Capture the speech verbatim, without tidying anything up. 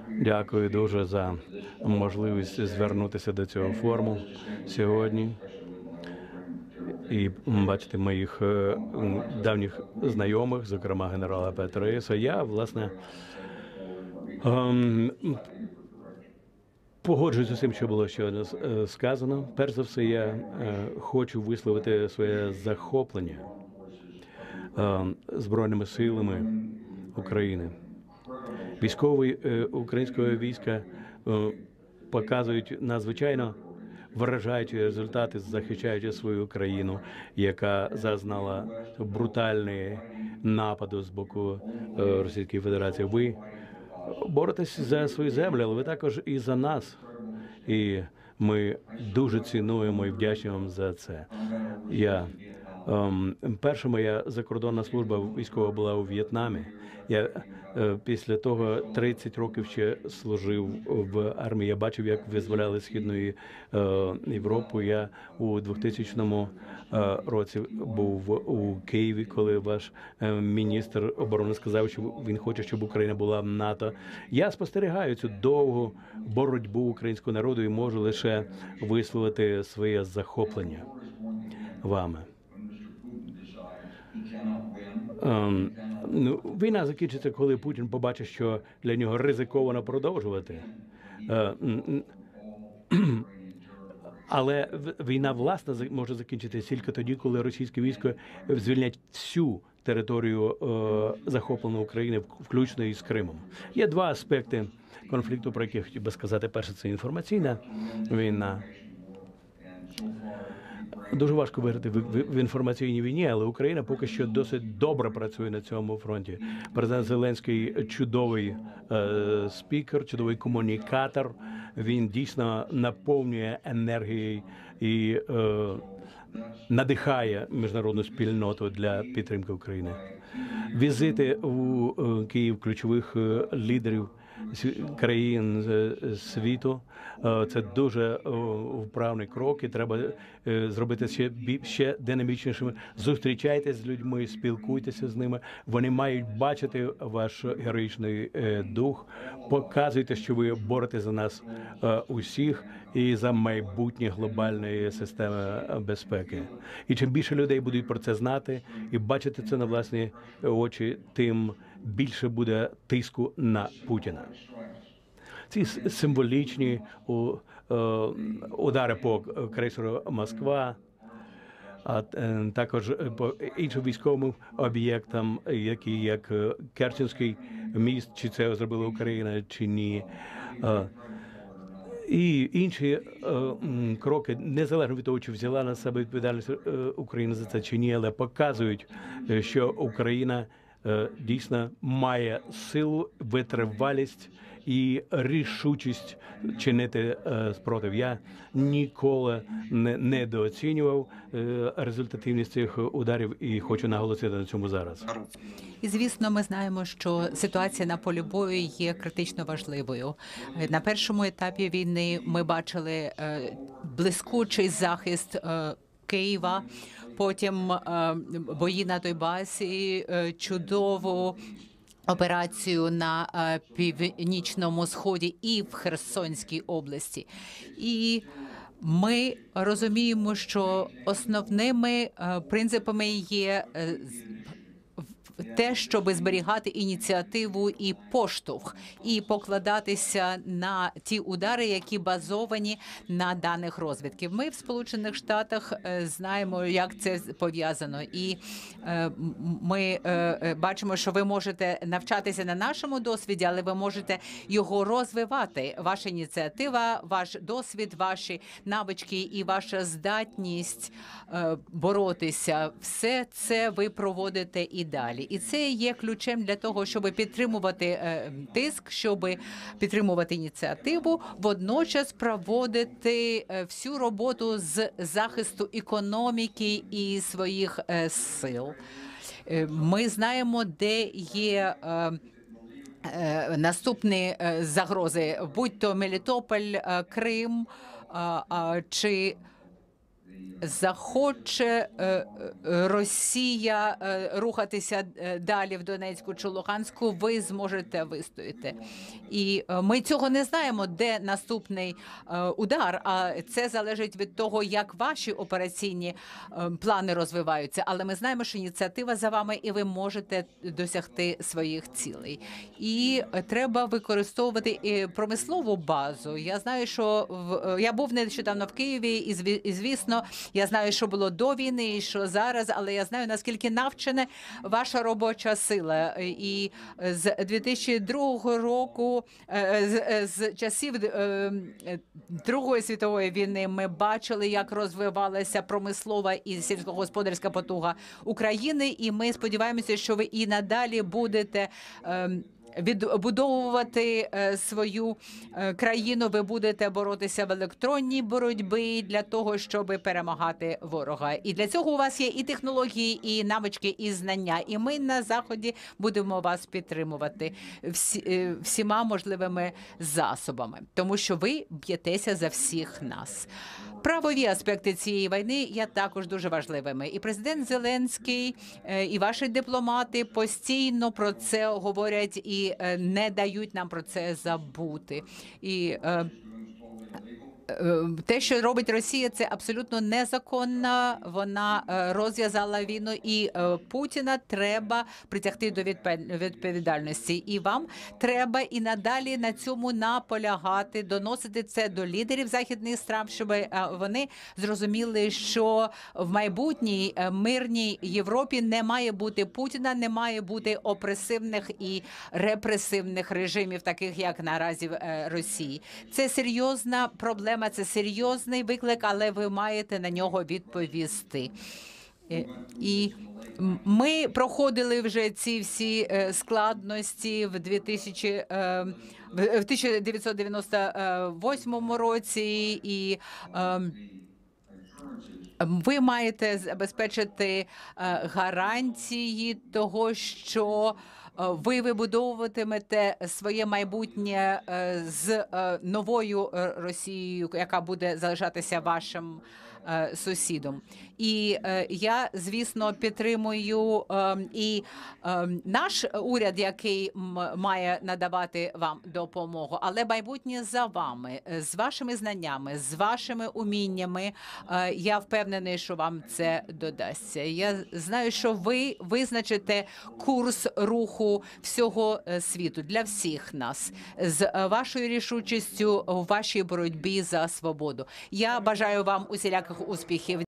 Дякую дуже за можливість звернутися до цього форуму сьогодні і бачити моїх е, давніх знайомих, зокрема генерала Петреса. Я, власне, ем, погоджуюся з тим, що було щойно е, сказано. Перш за все, я е, хочу висловити своє захоплення е, Збройними силами України. Військові е, українського війська е, показують надзвичайно вражаючі результати, захищаючи свою країну, яка зазнала брутальні напади з боку е, Російської Федерації. Ви боретесь за свою землю, але ви також і за нас. І ми дуже цінуємо і вдячні вам за це. Я ем, перша моя закордонна служба військова була у В'єтнамі. Я е, після того тридцять років ще служив в армії. Я бачив, як визволяли Східну е, Європу. Я у двохтисячному е, році був у Києві, коли ваш е, міністр оборони сказав, що він хоче, щоб Україна була в НАТО. Я спостерігаю цю довгу боротьбу українського народу і можу лише висловити своє захоплення вами. Um, ну, війна закінчиться, коли Путін побачить, що для нього ризиковано продовжувати. Uh, але війна, власне, може закінчитися тільки тоді, коли російське військо звільнять всю територію uh, захопленої України, включно із Кримом. Є два аспекти конфлікту, про які я хотів би сказати. Перше – це інформаційна війна. Дуже важко виграти в інформаційній війні, але Україна поки що досить добре працює на цьому фронті. Президент Зеленський чудовий е, спікер, чудовий комунікатор. Він дійсно наповнює енергією і е, надихає міжнародну спільноту для підтримки України. Візити у е, Київ ключових е, лідерів країн світу – це дуже вправний крок, і треба зробити ще ще динамічнішими. Зустрічайтеся з людьми, спілкуйтеся з ними. Вони мають бачити ваш героїчний дух. Показуйте, що ви боретеся за нас усіх і за майбутнє глобальної системи безпеки. І чим більше людей будуть про це знати і бачити це на власні очі, тим більше буде тиску на Путіна. Ці символічні удари по крейсеру «Москва», а також по іншим військовим об'єктам, які як Керченський міст, чи це зробила Україна, чи ні. І інші кроки, незалежно від того, чи взяла на себе відповідальність Україна за це чи ні, але показують, що Україна дійсно має силу, витривалість і рішучість чинити спротив. Я ніколи не недооцінював результативність цих ударів і хочу наголосити на цьому зараз. І, звісно, ми знаємо, що ситуація на полі бою є критично важливою. На першому етапі війни ми бачили блискучий захист Києва, потім бої на Донбасі, чудову операцію на північному сході і в Херсонській області. І ми розуміємо, що основними принципами є те, щоб зберігати ініціативу і поштовх, і покладатися на ті удари, які базовані на даних розвідки. Ми в Сполучених Штатах знаємо, як це пов'язано, і ми бачимо, що ви можете навчатися на нашому досвіді, але ви можете його розвивати. Ваша ініціатива, ваш досвід, ваші навички і ваша здатність боротися – все це ви проводите і далі. І це є ключем для того, щоб підтримувати тиск, щоб підтримувати ініціативу, водночас проводити всю роботу з захисту економіки і своїх сил. Ми знаємо, де є наступні загрози, будь то Мелітополь, Крим чи захоче е, е, Росія е, рухатися е, далі в Донецьку чи Луганську, ви зможете вистояти. І е, ми цього не знаємо, де наступний е, удар, а це залежить від того, як ваші операційні е, плани розвиваються. Але ми знаємо, що ініціатива за вами, і ви можете досягти своїх цілей. І е, треба використовувати і промислову базу. Я знаю, що в, е, я був нещодавно в Києві, і, зві, і звісно, я знаю, що було до війни і що зараз, але я знаю, наскільки навчена ваша робоча сила. І з дві тисячі другого року, з, з часів Другої світової війни, ми бачили, як розвивалася промислова і сільськогосподарська потуга України, і ми сподіваємося, що ви і надалі будете відбудовувати свою країну, ви будете боротися в електронній боротьбі для того, щоб перемагати ворога. І для цього у вас є і технології, і навички, і знання. І ми на Заході будемо вас підтримувати всі, всіма можливими засобами, тому що ви б'єтеся за всіх нас. Правові аспекти цієї війни є також дуже важливими. І президент Зеленський, і ваші дипломати постійно про це говорять і не дають нам про це забути. І те, що робить Росія, це абсолютно незаконно. Вона розв'язала війну, і Путіна треба притягти до відповідальності. І вам треба і надалі на цьому наполягати, доносити це до лідерів західних стран, щоб вони зрозуміли, що в майбутній мирній Європі не має бути Путіна, не має бути опресивних і репресивних режимів, таких як наразі в Росії. Це серйозна проблема. Це серйозний виклик, але ви маєте на нього відповісти. І ми проходили вже ці всі складності в дві тисячі в тисяча дев'ятсот дев'яносто восьмому році, і ви маєте забезпечити гарантії того, що ви вибудовуватимете своє майбутнє з новою Росією, яка буде залишатися вашим сусідом. І я, звісно, підтримую і наш уряд, який має надавати вам допомогу, але майбутнє за вами, з вашими знаннями, з вашими уміннями. Я впевнений, що вам це додасться. Я знаю, що ви визначите курс руху всього світу для всіх нас з вашою рішучістю у вашій боротьбі за свободу. Я бажаю вам усіляких успіхів.